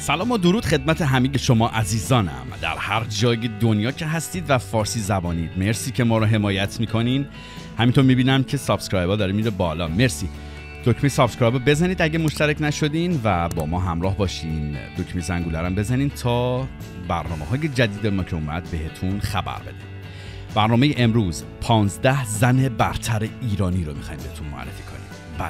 سلام و درود خدمت همه شما عزیزانم در هر جای دنیا که هستید و فارسی زبانید. مرسی که ما رو حمایت میکنین. همینطور میبینم که سابسکرایب ها داره میره بالا. مرسی. دکمه سابسکرایب رو بزنید اگه مشترک نشدین و با ما همراه باشین. دکمه زنگوله رو بزنین تا برنامه‌های جدید ما که اومد بهتون خبر بده. برنامه امروز 15 زن برتر ایرانی رو میخوایم بهتون معرفی کنیم. بله.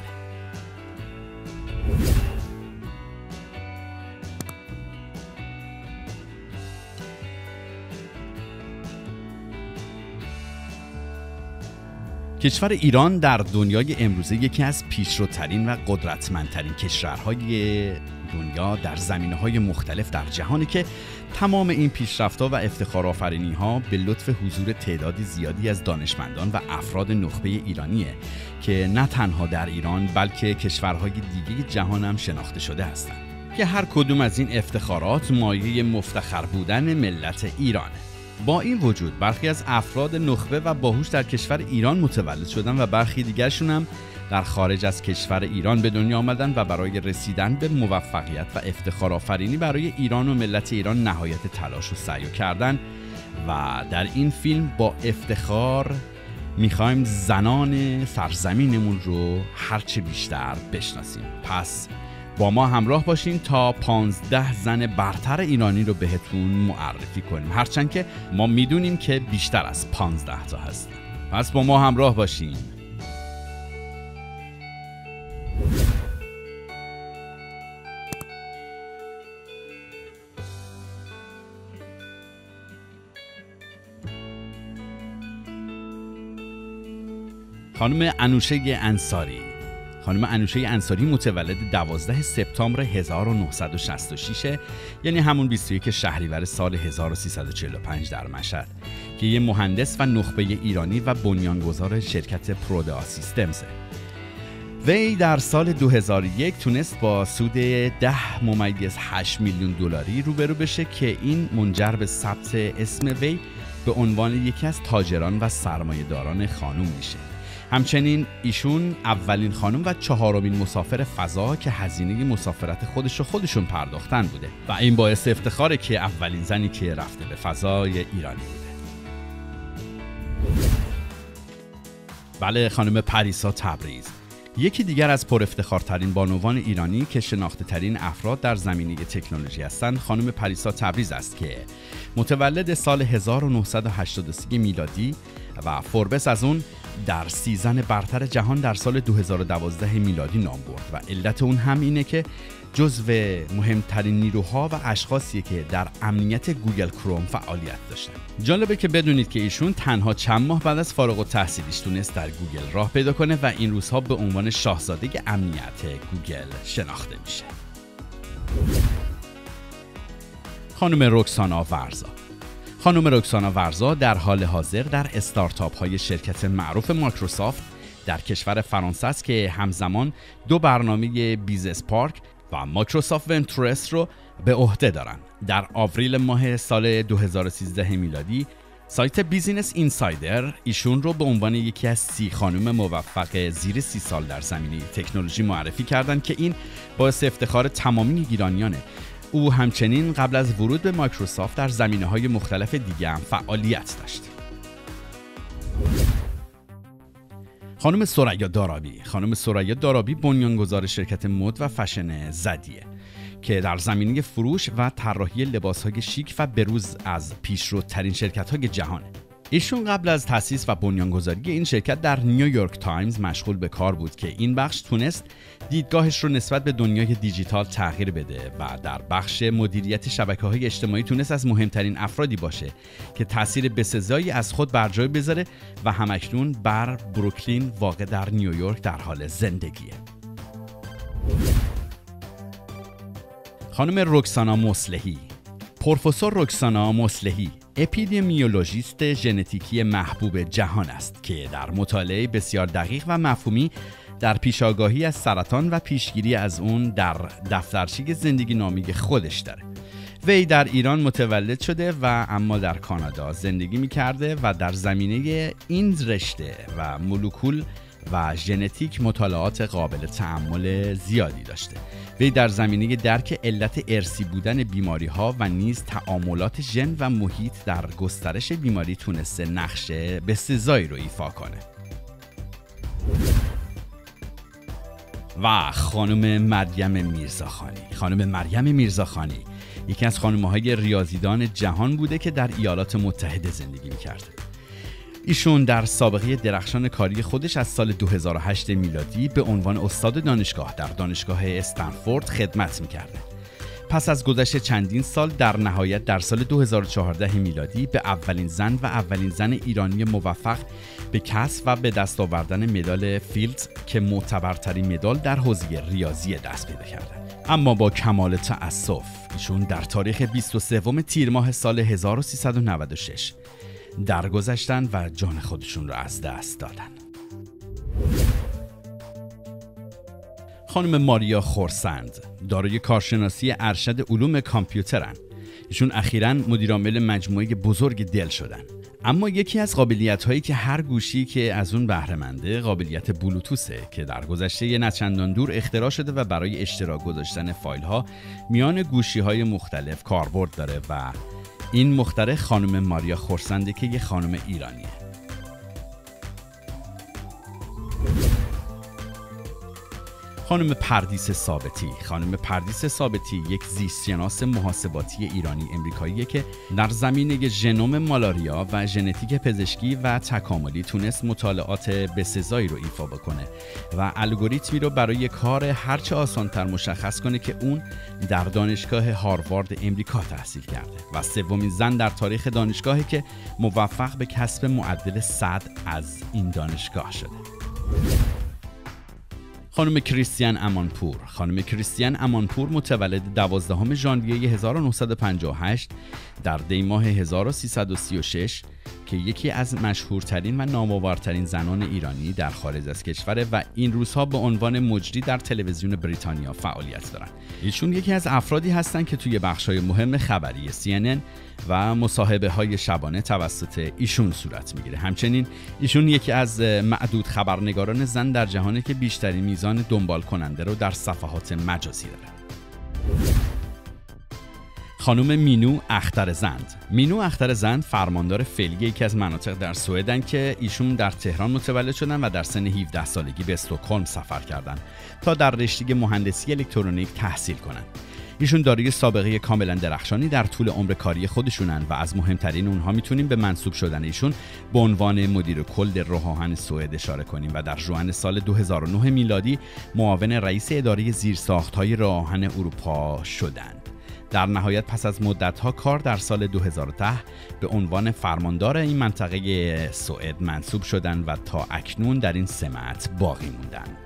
کشور ایران در دنیای امروزه یکی از پیشروترین و قدرتمندترین کشورهای دنیا در زمینه‌های مختلف در جهانی که تمام این پیشرفت‌ها و افتخارآفرینی‌ها به لطف حضور تعدادی زیادی از دانشمندان و افراد نخبه ایرانیه که نه تنها در ایران بلکه کشورهای دیگه جهان هم شناخته شده هستند که هر کدوم از این افتخارات مایه مفتخر بودن ملت ایرانه. با این وجود برخی از افراد نخبه و باهوش در کشور ایران متولد شدن و برخی دیگرشون هم در خارج از کشور ایران به دنیا آمدن و برای رسیدن به موفقیت و افتخار آفرینی برای ایران و ملت ایران نهایت تلاش و سعی کردن و در این فیلم با افتخار میخوایم زنان سرزمینمون رو هرچه بیشتر بشناسیم. پس با ما همراه باشین تا 15 زن برتر ایرانی رو بهتون معرفی کنیم، هرچند که ما میدونیم که بیشتر از 15 تا هستن. پس با ما همراه باشین. خانم انوشه انصاری. خانم انوشه انصاری متولد 12 سپتامبر 1966 یعنی همون 21 شهریور سال 1345 در مشهد که یه مهندس و نخبه ایرانی و بنیانگذار شرکت پرودا سیستمز. وی در سال 2001 تونست با سود 10.8 میلیون دلاری روبرو بشه که این منجر به ثبت اسم وی به عنوان یکی از تاجران و سرمایه‌داران خانم میشه. همچنین ایشون اولین خانم و چهارمین مسافر فضا که هزینه مسافرت خودشون پرداختن بوده و این باعث افتخاره که اولین زنی که رفته به فضای ایرانی بوده. بله، خانم پریسا تبریز، یکی دیگر از پر افتخارترین بانوان ایرانی که شناخته ترین افراد در زمینه تکنولوژی هستند. خانم پریسا تبریز است که متولد سال 1983 میلادی و فوربس از اون در 30 زن برتر جهان در سال 2012 میلادی نام برد و علت اون هم اینه که جزو مهمترین نیروها و اشخاصیه که در امنیت گوگل کروم فعالیت داشتن. جالبه که بدونید که ایشون تنها چند ماه بعد از فارغ التحصیلیش تونست در گوگل راه پیدا کنه و این روزها به عنوان شاهزاده امنیت گوگل شناخته میشه. خانم رکسانا ورزا. خانم رکسانا ورزا در حال حاضر در استارتاپ های شرکت معروف مایکروسافت در کشور فرانسه است که همزمان 2 برنامه بیزنس پارک و مایکروسافت ونتورس رو به عهده دارند. در آوریل ماه سال 2013 میلادی سایت بیزینس اینسایدر ایشون رو به عنوان یکی از 30 خانم موفق زیر 30 سال در زمینه تکنولوژی معرفی کردند که این باعث افتخار تمامی ایرانیانه. او همچنین قبل از ورود به مایکروسافت در زمینه‌های مختلف دیگه هم فعالیت داشت. خانم ثریا دارابی. خانم ثریا دارابی بنیانگذار شرکت مد و فشن زدیه که در زمینه فروش و طراحی لباس‌های شیک و بروز از پیشروترین شرکت‌های جهانه. ایشون قبل از تأسیس و بنیانگذاری این شرکت در نیویورک تایمز مشغول به کار بود که این بخش تونست دیدگاهش رو نسبت به دنیای دیجیتال تغییر بده و در بخش مدیریت شبکه‌های اجتماعی تونست از مهمترین افرادی باشه که تأثیر بسزایی از خود بر جای بذاره و همکنون بر بروکلین واقع در نیویورک در حال زندگیه. خانم رکسانا مصلحی. پروفسور رکسانا مصلحی اپیدمیولوژیست ژنتیکی محبوب جهان است که در مطالعه بسیار دقیق و مفهومی در پیشاگاهی از سرطان و پیشگیری از اون در دفترچه زندگی نامی خودش داره. وی در ایران متولد شده و اما در کانادا زندگی می‌کرده و در زمینه این رشته و مولکول و ژنتیک مطالعات قابل تأمل زیادی داشته. وی در زمینه درک علت ارثی بودن بیماری‌ها و نیز تعاملات ژن و محیط در گسترش بیماری تونسته نقش بسزایی رو ایفا کنه. و خانم مریم میرزاخانی یکی از خانم‌های ریاضیدان جهان بوده که در ایالات متحده زندگی می‌کرد. ایشون در سابقه درخشان کاری خودش از سال 2008 میلادی به عنوان استاد دانشگاه در دانشگاه استنفورد خدمت می‌کرده. پس از گذشت چندین سال در نهایت در سال 2014 میلادی به اولین زن ایرانی موفق به کسب و به دست آوردن مدال فیلدز که معتبرترین مدال در حوزه ریاضی دست پیدا کردند. اما با کمال تأسف ایشون در تاریخ 23 تیر ماه سال 1396 درگذشتن و جان خودشون را از دست دادن. خانم ماریا خورسند دارای کارشناسی ارشد علوم کامپیوترن. ایشون اخیراً مدیرعامل مجموعه بزرگ دل شدن. اما یکی از قابلیت‌هایی که هر گوشی که از اون بهره منده قابلیت بلوتوثه که در گذشته نه چندان دور اختراع شده و برای اشتراک گذاشتن فایل‌ها میان گوشی‌های مختلف کاربرد داره و این مخترع خانم ماریا خورسنده که یه خانم ایرانیه. خانم پردیس ثابتی یک زیستشناس محاسباتی ایرانی امریکاییه که در زمینه ژنوم مالاریا و ژنتیک پزشکی و تکاملی تونست مطالعات بسزایی رو ایفا بکنه و الگوریتمی رو برای کار هرچه آسانتر مشخص کنه که اون در دانشگاه هاروارد امریکا تحصیل کرده و سومین زن در تاریخ دانشگاهی که موفق به کسب معدل 100 از این دانشگاه شده. خانم کریستین امانپور متولد 12 ژانویه 1958 در دی ماه 1336 که یکی از مشهورترین و نامآورترین زنان ایرانی در خارج از کشور و این روزها به عنوان مجری در تلویزیون بریتانیا فعالیت دارند. ایشون یکی از افرادی هستند که توی بخش‌های مهم خبری CNN و مصاحبه‌های شبانه توسط ایشون صورت میگیره. همچنین ایشون یکی از معدود خبرنگاران زن در جهانی که بیشترین میزان دنبال کننده رو در صفحات مجازی داره. خانم مینو اخترزند فرماندار فعلی یکی از مناطق در سوئدن که ایشون در تهران متولد شدن و در سن 17 سالگی به استکهلم سفر کردند تا در رشته مهندسی الکترونیک تحصیل کنند. ایشون دارای سابقه کاملا درخشانی در طول عمر کاری خودشونن و از مهمترین اونها میتونیم به منصوب شدن ایشون به عنوان مدیر کل راه آهن سوئد اشاره کنیم و در ژوئن سال 2009 میلادی معاون رئیس اداره زیرساخت‌های راه آهن اروپا شدند. در نهایت پس از مدت‌ها کار در سال 2010 به عنوان فرماندار این منطقه سوئد منصوب شدند و تا اکنون در این سمت باقی موندند.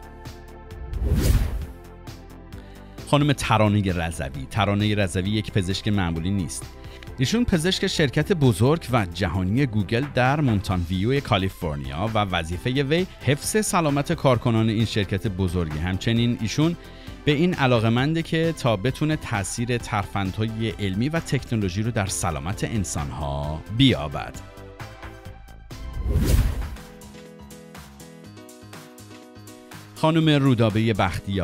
خانم ترانه رضوی یک پزشک معمولی نیست. ایشون پزشک شرکت بزرگ و جهانی گوگل در مونتان ویو کالیفرنیا و وظیفه وی حفظ سلامت کارکنان این شرکت بزرگی. همچنین ایشون به این علاقه‌منده که تا بتونه تاثیر ترفندهای علمی و تکنولوژی رو در سلامت انسانها بیابد. خانم رودابه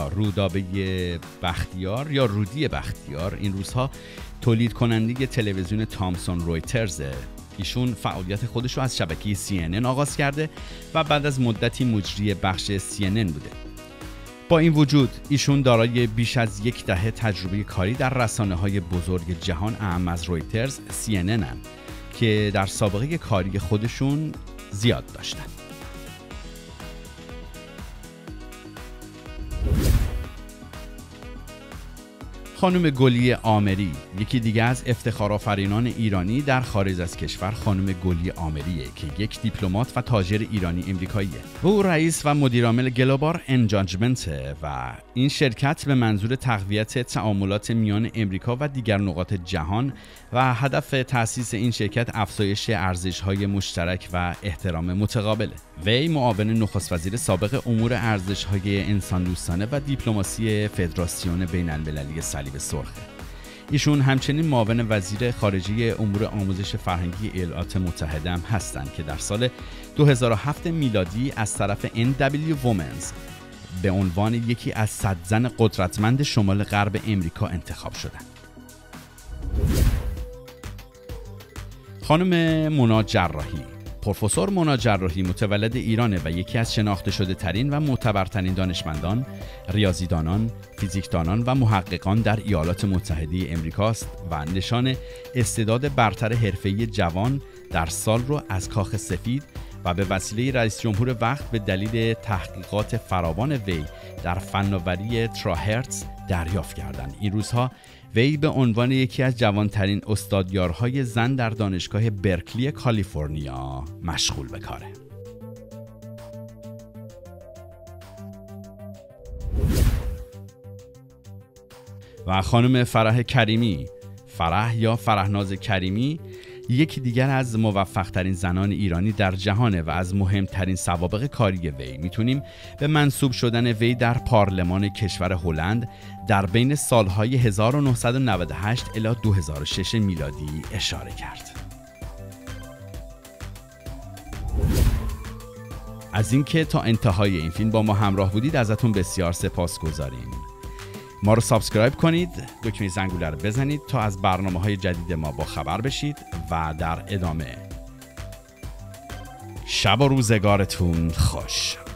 بختیار یا رودی بختیار این روزها تولید کننده تلویزیون تامسون رویترزه. ایشون فعالیت خودش رو از شبکه CNN آغاز کرده و بعد از مدتی مجری بخش CNN بوده. با این وجود ایشون دارای بیش از یک دهه تجربه کاری در رسانه‌های بزرگ جهان اهم از رویترز CNN هستند که در سابقه کاری خودشون زیاد داشتن. خانم گلی آمری یکی دیگه از افتخارآفرینان ایرانی در خارج از کشور خانم گلی آمریه که یک دیپلمات و تاجر ایرانی امریکاییه. او رئیس و مدیرعامل گلوبال انجاجمنت و این شرکت به منظور تقویت تعاملات میان امریکا و دیگر نقاط جهان و هدف تأسیس این شرکت افزایش ارزش‌های مشترک و احترام متقابله. وی معاون نخست وزیر سابق امور ارزش‌های انسان دوستانه و دیپلماسی فدراسیون بین‌المللی صلیب سرخ. ایشون همچنین معاون وزیر خارجه امور آموزش فرهنگی ایالات متحده هم هستند که در سال 2007 میلادی از طرف NW Women's به عنوان یکی از 100 زن قدرتمند شمال غرب امریکا انتخاب شدند. خانم مونا جراحی. پروفسور مونا جراحی متولد ایرانه و یکی از شناخته شده ترین و معتبرترین دانشمندان، ریاضیدانان، فیزیکدانان و محققان در ایالات متحده امریکاست و نشان استعداد برتر حرفه‌ای جوان در سال رو از کاخ سفید و به وسیله رئیس جمهور وقت به دلیل تحقیقات فراوان وی در فناوری تراهرتز دریافت کردند. این روزها وی به عنوان یکی از جوانترین استادیارهای زن در دانشگاه برکلی کالیفرنیا مشغول به کاره. و خانم فرح کریمی. فرح یا فرحناز کریمی یکی دیگر از موفق‌ترین زنان ایرانی در جهانه و از مهمترین سوابق کاری وی میتونیم به منصوب شدن وی در پارلمان کشور هلند در بین سالهای 1998 الی 2006 میلادی اشاره کرد. از اینکه تا انتهای این فیلم با ما همراه بودید ازتون بسیار سپاسگزاریم. ما رو سابسکرایب کنید، دکمه زنگوله رو بزنید تا از برنامه‌های جدید ما با خبر بشید و در ادامه شب و روزگارتون خوش.